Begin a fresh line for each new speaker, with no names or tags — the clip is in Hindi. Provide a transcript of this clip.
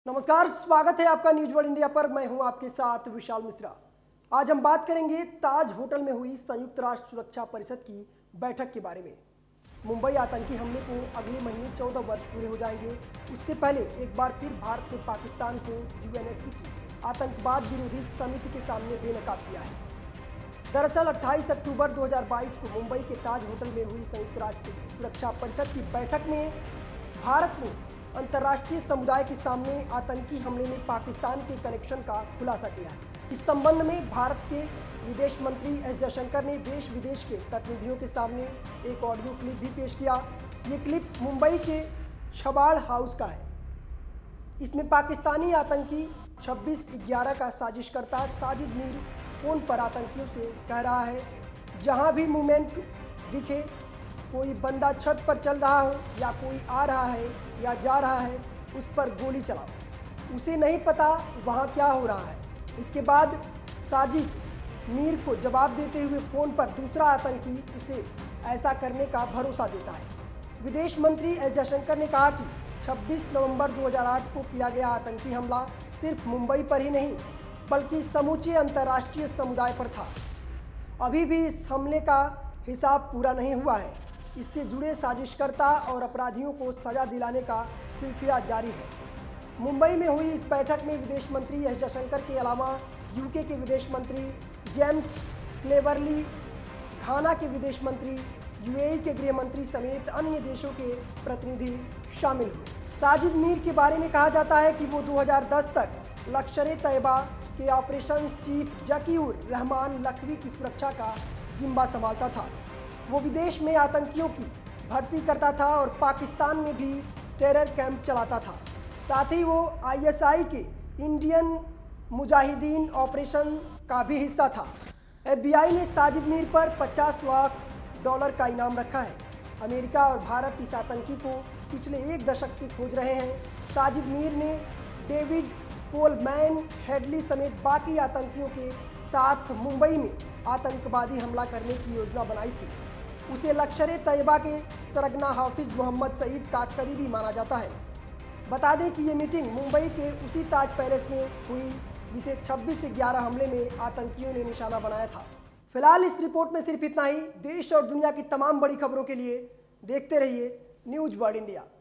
नमस्कार, स्वागत है आपका न्यूज वर्ल्ड इंडिया पर। मैं हूं आपके साथ विशाल मिश्रा। आज हम बात करेंगे ताज होटल में हुई संयुक्त राष्ट्र सुरक्षा परिषद की बैठक के बारे में। मुंबई आतंकी हमले को अगले महीने 14 वर्ष पूरे हो जाएंगे। उससे पहले एक बार फिर भारत ने पाकिस्तान को यूएनएससी की आतंकवाद विरोधी समिति के सामने बेनकाब किया है। दरअसल 28 अक्टूबर 2022 को मुंबई के ताज होटल में हुई संयुक्त राष्ट्र सुरक्षा परिषद की बैठक में भारत ने अंतर्राष्ट्रीय समुदाय के सामने आतंकी हमले में पाकिस्तान के कनेक्शन का खुलासा किया है। इस संबंध में भारत के विदेश मंत्री एस जयशंकर ने देश विदेश के प्रतिनिधियों के सामने एक ऑडियो क्लिप भी पेश किया। ये क्लिप मुंबई के छबाड़ हाउस का है। इसमें पाकिस्तानी आतंकी 26/11 का साजिशकर्ता साजिद मीर फोन पर आतंकियों से कह रहा है, जहां भी मूवमेंट दिखे, कोई बंदा छत पर चल रहा हो या कोई आ रहा है या जा रहा है, उस पर गोली चलाओ। उसे नहीं पता वहाँ क्या हो रहा है। इसके बाद साजिद मीर को जवाब देते हुए फ़ोन पर दूसरा आतंकी उसे ऐसा करने का भरोसा देता है। विदेश मंत्री एस जयशंकर ने कहा कि 26 नवंबर 2008 को किया गया आतंकी हमला सिर्फ मुंबई पर ही नहीं बल्कि समूचे अंतर्राष्ट्रीय समुदाय पर था। अभी भी इस हमले का हिसाब पूरा नहीं हुआ है। इससे जुड़े साजिशकर्ता और अपराधियों को सजा दिलाने का सिलसिला जारी है। मुंबई में हुई इस बैठक में विदेश मंत्री एस जयशंकर के अलावा यूके के विदेश मंत्री जेम्स क्लेवरली, घाना के विदेश मंत्री, यूएई के गृह मंत्री समेत अन्य देशों के प्रतिनिधि शामिल हुए। साजिद मीर के बारे में कहा जाता है कि वो 2010 तक लश्कर-ए-तैयबा के ऑपरेशन चीफ जकीउर रहमान लखवी की सुरक्षा का जिम्मा संभालता था। वो विदेश में आतंकियों की भर्ती करता था और पाकिस्तान में भी टेरर कैंप चलाता था। साथ ही वो आईएसआई के इंडियन मुजाहिदीन ऑपरेशन का भी हिस्सा था। एफबीआई ने साजिद मीर पर $50 लाख का इनाम रखा है। अमेरिका और भारत इस आतंकी को पिछले 1 दशक से खोज रहे हैं। साजिद मीर ने डेविड कोलमैन हेडली समेत बाकी आतंकियों के साथ मुंबई में आतंकवादी हमला करने की योजना बनाई थी। उसे लश्कर-ए-तैयबा के सरगना हाफिज मोहम्मद सईद का करीबी माना जाता है। बता दें कि ये मीटिंग मुंबई के उसी ताज पैलेस में हुई जिसे 26/11 हमले में आतंकियों ने निशाना बनाया था। फिलहाल इस रिपोर्ट में सिर्फ इतना ही। देश और दुनिया की तमाम बड़ी खबरों के लिए देखते रहिए न्यूज वर्ल्ड इंडिया।